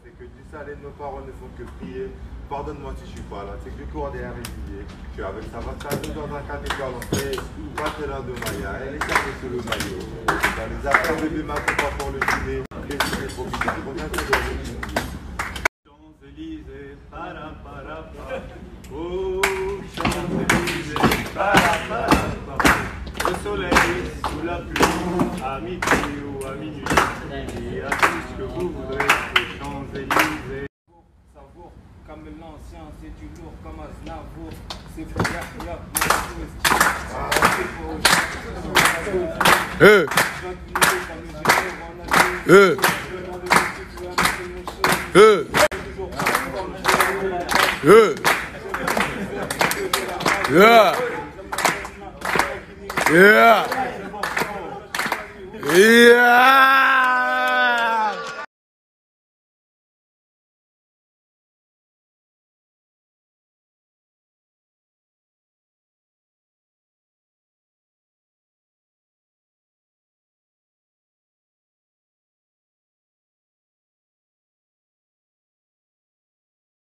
C'est que du salé, nos paroles ne font que prier. Pardonne-moi si je suis pas là. C'est que du cours des régulier. Je suis avec sa vacances dans un 4 étoiles en fait. Pas de l'un de Maya. Elle est carrée sous le maillot. Dans les affaires de ma pas pour le dîner. Les dîners profitables. Champs-Élysées, para. Oh, Champs-Élysées, para. Le soleil sous la pluie, à midi ou à minuit, et à tout ce que vous voudrez, les Champs-Élysées. Savour, comme l'ancien, c'est du lourd comme Aznavour. C'est pour Yahya, Yeah.